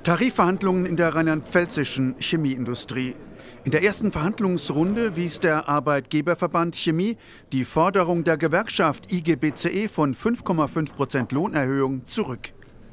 Tarifverhandlungen in der rheinland-pfälzischen Chemieindustrie. In der ersten Verhandlungsrunde wies der Arbeitgeberverband Chemie die Forderung der Gewerkschaft IG BCE von 5,5% Lohnerhöhung zurück.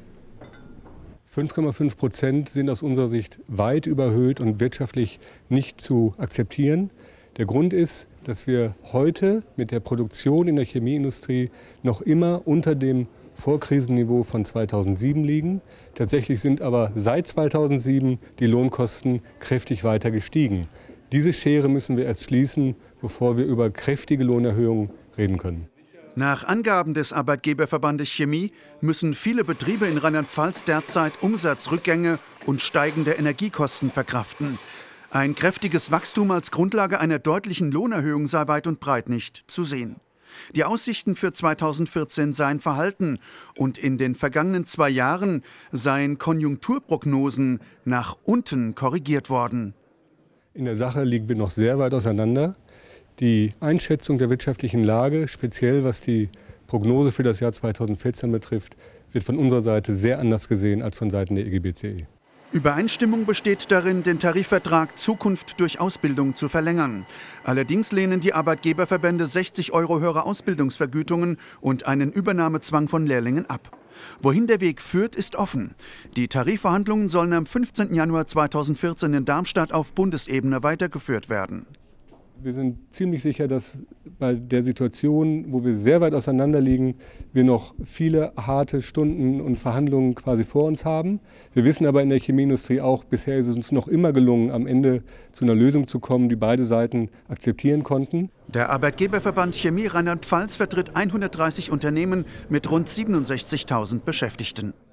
5,5% sind aus unserer Sicht weit überhöht und wirtschaftlich nicht zu akzeptieren. Der Grund ist, dass wir heute mit der Produktion in der Chemieindustrie noch immer unter dem Vorkrisenniveau von 2007 liegen. Tatsächlich sind aber seit 2007 die Lohnkosten kräftig weiter gestiegen. Diese Schere müssen wir erst schließen, bevor wir über kräftige Lohnerhöhungen reden können. Nach Angaben des Arbeitgeberverbandes Chemie müssen viele Betriebe in Rheinland-Pfalz derzeit Umsatzrückgänge und steigende Energiekosten verkraften. Ein kräftiges Wachstum als Grundlage einer deutlichen Lohnerhöhung sei weit und breit nicht zu sehen. Die Aussichten für 2014 seien verhalten und in den vergangenen 2 Jahren seien Konjunkturprognosen nach unten korrigiert worden. In der Sache liegen wir noch sehr weit auseinander. Die Einschätzung der wirtschaftlichen Lage, speziell was die Prognose für das Jahr 2014 betrifft, wird von unserer Seite sehr anders gesehen als von Seiten der IG BCE. Übereinstimmung besteht darin, den Tarifvertrag Zukunft durch Ausbildung zu verlängern. Allerdings lehnen die Arbeitgeberverbände 60 € höhere Ausbildungsvergütungen und einen Übernahmezwang von Lehrlingen ab. Wohin der Weg führt, ist offen. Die Tarifverhandlungen sollen am 15. Januar 2014 in Darmstadt auf Bundesebene weitergeführt werden. Wir sind ziemlich sicher, dass bei der Situation, wo wir sehr weit auseinander liegen, wir noch viele harte Stunden und Verhandlungen quasi vor uns haben. Wir wissen aber in der Chemieindustrie auch, bisher ist es uns noch immer gelungen, am Ende zu einer Lösung zu kommen, die beide Seiten akzeptieren konnten. Der Arbeitgeberverband Chemie Rheinland-Pfalz vertritt 130 Unternehmen mit rund 67.000 Beschäftigten.